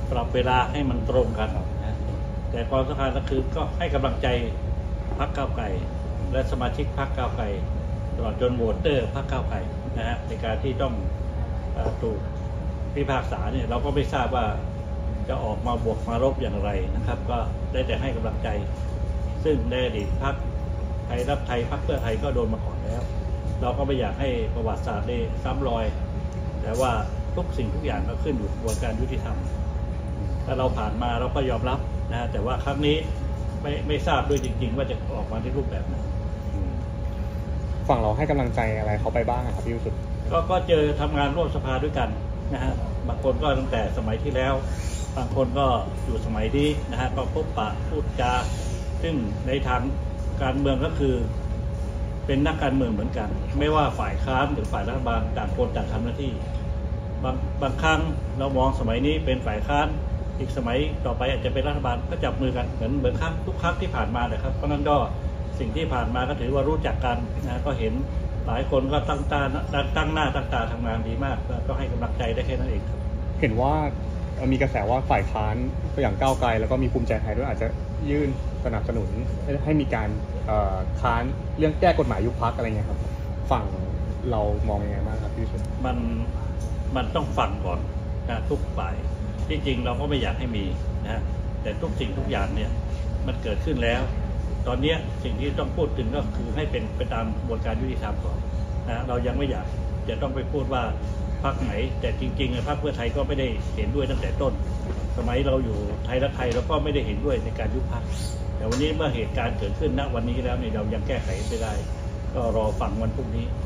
ปรับเวลาให้มันตรงกันนะแต่ความสำคัญก็คือก็ให้กำลังใจพรรคก้าวไกลและสมาชิกพรรคก้าวไกลตลอดจนโหวตเตอร์พรรคก้าวไกลนะฮะในการที่ต้องถูกพิพากษาเนี่ยเราก็ไม่ทราบว่าจะออกมาบวกมารบอย่างไรนะครับก็ได้แต่ให้กำลังใจซึ่งในอดีตพรรคไทยรักไทยพรรคเพื่อไทยก็โดนมาก่อนแล้วเราก็ไม่อยากให้ประวัติศาสตร์ได้ซ้ำรอยแต่ว่าทุกสิ่งทุกอย่างก็ขึ้นอยู่กับกระบวนการยุติธรรมถ้าเราผ่านมาเราก็ยอมรับนะแต่ว่าครั้งนี้ไม่ทราบด้วยจริงๆว่าจะออกมาในรูปแบบไหนฝั่งเราให้กำลังใจอะไรเขาไปบ้างครับพี่วิสุทธิ์ก็เจอทำงานร่วมสภาด้วยกันนะฮะบางคนก็ตั้งแต่สมัยที่แล้วบางคนก็อยู่สมัยนี้นะฮะก็พบปะพูดจาซึ่งในทางการเมืองก็คือเป็นนักการเมืองเหมือนกันไม่ว่าฝ่ายค้านหรือฝ่ายรัฐบาลต่างคนต่างทำหน้าที่บางครั้งเรามองสมัยนี้เป็นฝ่ายค้านอีกสมัยต่อไปอาจจะเป็นรัฐบาลก็จับมือกันเหมือนครั้งทุกครั้งที่ผ่านมาเลยครับเพราะนั้นก็สิ่งที่ผ่านมาก็ถือว่ารู้จักกันนะก็เห็นหลายคนก็ตั้งหน้าตั้งตาทำงานดีมากก็ให้กำลังใจได้แค่นั้นเองครับเห็นว่ามีกระแสว่าฝ่ายค้านอย่างก้าวไกลแล้วก็มีภูมิใจไทยด้วยอาจจะยื่นสนับสนุนให้มีการค้านเรื่องแก้กฎหมายยุบพรรคอะไรเงี้ยครับฝั่งเรามองยังไงบ้างครับพี่ชุนมันต้องฟังก่อนนะทุกฝ่ายที่จริงเราก็ไม่อยากให้มีนะแต่ทุกสิ่งทุกอย่างเนี่ยมันเกิดขึ้นแล้วตอนนี้สิ่งที่ต้องพูดถึงก็คือให้เป็นไปตามกระบวนการยุติธรรมก่อนนะเรายังไม่อยากจะต้องไปพูดว่าพรรคไหนแต่จริงๆพรรคเพื่อไทยก็ไม่ได้เห็นด้วยตั้งแต่ต้นสมัยเราอยู่ไทยรักไทยเราก็ไม่ได้เห็นด้วยในการยุบพรรคแต่วันนี้เมื่อเหตุการณ์เกิดขึ้นณวันนี้แล้วเนี่ยเรายังแก้ไขไม่ได้ก็รอฟังวันพรุ่งนี้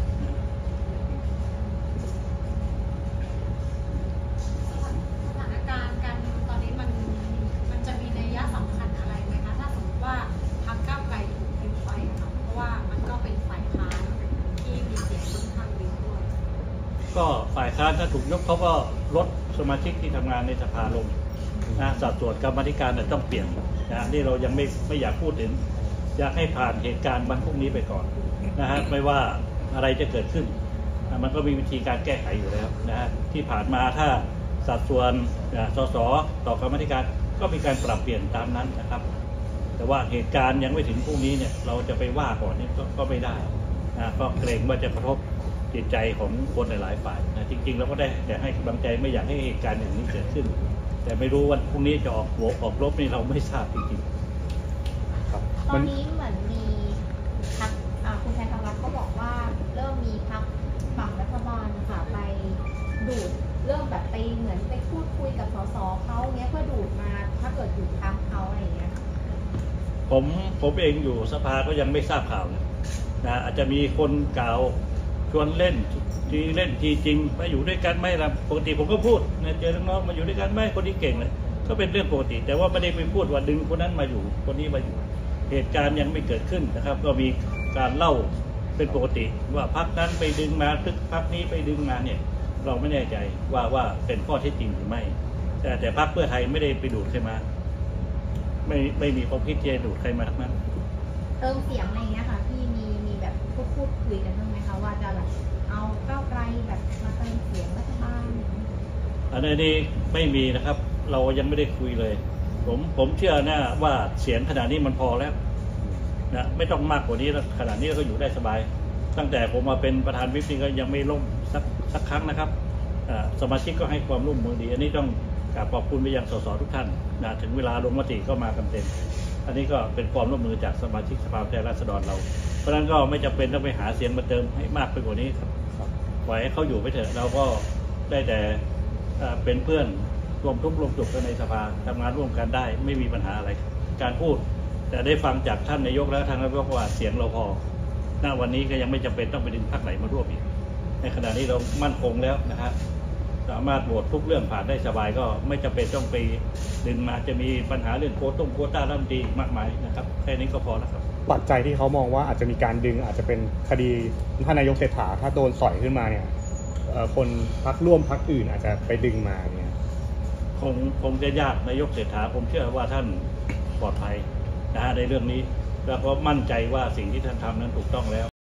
สถานการณ์การตอนนี้มันจะมีนัยยะสำคัญอะไรไหมคะถ้าสมมติว่าพรรคก้าวไกลถูกยุบไปค่ะเพราะว่ามันก็เป็นฝ่ายค้านที่มีเสียงค่อนข้างเยอะด้วยก็ฝ่ายค้านถ้าถูกยกเขาก็ลดสมาชิกที่ทำงานในสภาลงนะสัดส่วนกรรมธิการต้องเปลี่ยนนะนี่เรายังไม่อยากพูดถึงอยากให้ผ่านเหตุการณ์วันพรุ่งนี้ไปก่อนนะฮะไม่ว่าอะไรจะเกิดขึ้นมันก็มีวิธีการแก้ไขอยู่แล้วนะฮะที่ผ่านมาถ้าสัดส่วนสสต่อกรรมธิการก็มีการปรับเปลี่ยนตามนั้นนะครับแต่ว่าเหตุการณ์ยังไม่ถึงพรุ่งนี้เนี่ยเราจะไปว่าก่อนนี่ก็ไม่ได้นะก็เกรงว่าจะกระทบจิตใจของคนหลายฝ่ายนะจริงๆเราก็ได้แต่ให้กำลังใจไม่อยากให้เหตุการณ์อย่างนี้เกิดขึ้นแต่ไม่รู้วันพรุ่งนี้จะออกรบนี่เราไม่ทราบจริงๆตอนนี้เหมือนมีพรรคคุณชัยธวัฒน์ก็บอกว่าเริ่มมีพรรคฝั่งรัฐบาลค่ะไปดูดเริ่มแบบไปเหมือนไปพูดคุยกับสสเขาเนี้ยเพื่อดูดมาถ้าเกิดอยู่ทางเขาอะไรอย่างเงี้ยผมเองอยู่สภาก็ยังไม่ทราบข่าวนะอาจจะมีคนกล่าวชวนเล่นทีเล่นทีจริงมาอยู่ด้วยกันไหมล่ะปกติผมก็พูดนะเจอน้องๆมาอยู่ด้วยกันไหมคนที่เก่งเลยก็เป็นเรื่องปกติแต่ว่าไม่ได้ไปพูดว่าดึงคนนั้นมาอยู่คนนี้มาอยู่เหตุการณ์ยังไม่เกิดขึ้นนะครับก็มีการเล่าเป็นปกติว่าพรรคนั้นไปดึงมาพรรคนี้ไปดึงมาเนี่ยเราไม่แน่ใจว่าเป็นข้อเท็จจริงหรือไม่แต่พรรคเพื่อไทยไม่ได้ไปดูดใครมาไม่มีความคิดที่จะดูดใครมาทั้งนั้นเติมเสียงอะไรเงี้ยค่ะที่มีแบบพูดคุยกันบ้างไหมคะว่าจะแบบเอาก้าวไกลแบบมาเติมเสียงรัฐบาลอันนี้ไม่มีนะครับเรายังไม่ได้คุยเลยผมเชื่อนะว่าเสียงขนาดนี้มันพอแล้วนะไม่ต้องมากกว่านี้แล้วขนาดนี้เราก็อยู่ได้สบายตั้งแต่ผมมาเป็นประธานวิปนี่ก็ยังไม่ล่มสักครั้งนะครับสมาชิกก็ให้ความร่วมมือดีอันนี้ต้องกราบขอบคุณไปยังสสทุกท่านนะถึงเวลาลงมติก็มากันเต็มอันนี้ก็เป็นความร่วมมือจากสมาชิกสภาผู้แทนราษฎรเราเพราะฉะนั้นก็ไม่จำเป็นต้องไปหาเสียงมาเติมให้มากไปกว่านี้ครับปล่อยให้เขาอยู่ไปเถอะเราก็ได้แต่เป็นเพื่อนรวมทุกข์รวมสุขกันในสภาทำงานร่วมกันได้ไม่มีปัญหาอะไรการพูดแต่ได้ฟังจากท่านนายกแล้วทางนายกว่าเสียงเราพอณวันนี้ก็ยังไม่จำเป็นต้องไปดึงพรรคไหนมาร่วมอีกในขณะนี้เรามั่นคงแล้วนะครับสามารถโหวตทุกเรื่องผ่านได้สบายก็ไม่จำเป็นต้องไปดึงมาจะมีปัญหาเรื่องโควต้ารัฐมนตรีมากมายนะครับแค่นี้ก็พอแล้วครับปัจจัยที่เขามองว่าอาจจะมีการดึงอาจจะเป็นคดีท่านนายกเศรษฐาถ้าโดนสอยขึ้นมาเนี่ยคนพรรคร่วมพรรคอื่นอาจจะไปดึงมาเนี่ยคงจะยากนายกเศรษฐาผมเชื่อว่าท่านปลอดภัยนะฮะในเรื่องนี้แล้วก็มั่นใจว่าสิ่งที่ท่านทำนั้นถูกต้องแล้ว